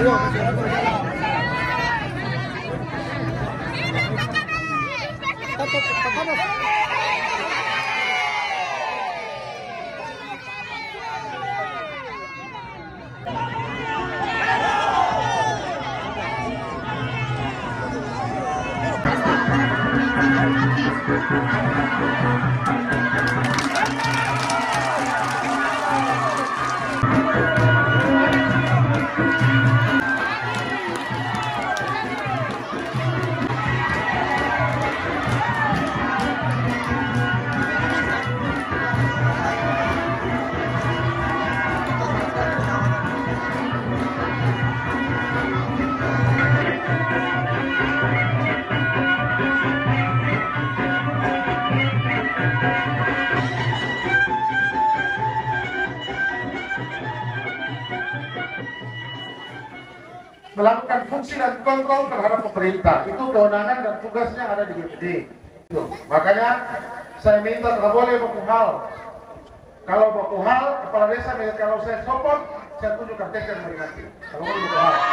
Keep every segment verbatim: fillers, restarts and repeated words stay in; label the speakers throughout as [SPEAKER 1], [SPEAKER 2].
[SPEAKER 1] Melakukan fungsi dan kontrol terhadap pemerintah, itu kewenangan dan tugasnya ada di B P D. Makanya saya minta tidak boleh baku hal. Kalau baku hal, kepala desa, kalau saya sopot, saya tunjuk K T P yang nanti. Kalau boleh baku hal.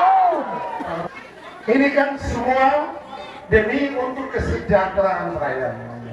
[SPEAKER 1] Ini kan semua demi untuk kesejahteraan rakyat.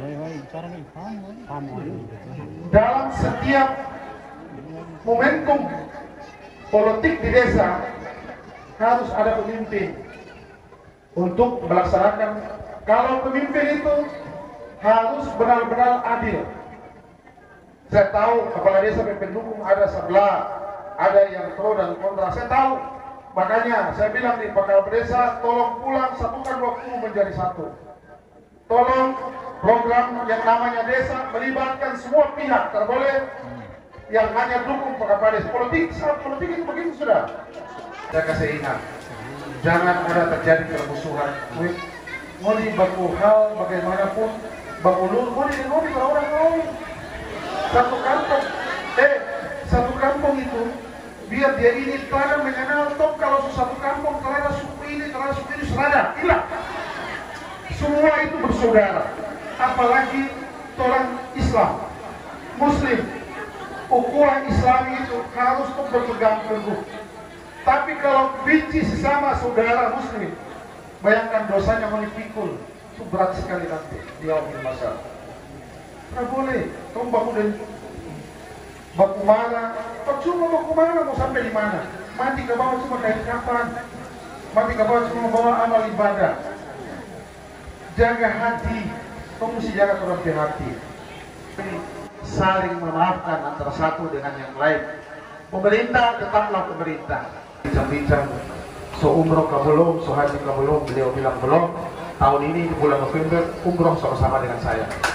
[SPEAKER 1] Dalam setiap momentum politik di desa, harus ada pemimpin untuk melaksanakan. Kalau pemimpin itu harus benar-benar adil. Saya tahu kepala desa pendukung ada sebelah, ada yang pro dan kontra. Saya tahu, makanya saya bilang di kepala desa, tolong pulang satukan waktu menjadi satu. Tolong program yang namanya desa melibatkan semua pihak, tidak boleh yang hanya dukung kepala desa. Politik, saat politik itu begitu sudah. Saya kasih ingat, jangan ada terjadi permusuhan. Mau di baku hal bagaimanapun, baku lur, mau di mau di orang lain. Satu kampung, eh satu kampung itu biar dia ini telah mengenal top kalau satu kampung telah suku ini telah suku ini serada, hilang. Semua itu bersaudara. Apalagi orang Islam, Muslim, ukhuwah Islami itu harus berpegang teguh. Tapi kalau benci sesama saudara muslim, bayangkan dosanya mau dipikul, itu berat sekali nanti di yaumil masyar. Tidak boleh, kamu baku dan baku mana, percuma baku mana mau sampai di mana? Mati ke bawah cuma kain kapan, mati ke bawah cuma bawa amal ibadah. Jaga hati, kamu mesti jaga terus di hati. Saling memaafkan antara satu dengan yang lain. Pemerintah tetaplah pemerintah. Bincang-bincang, so umroh ke belum, so haji ke belum, beliau bilang belum. Tahun ini di bulan November umroh sama-sama dengan saya.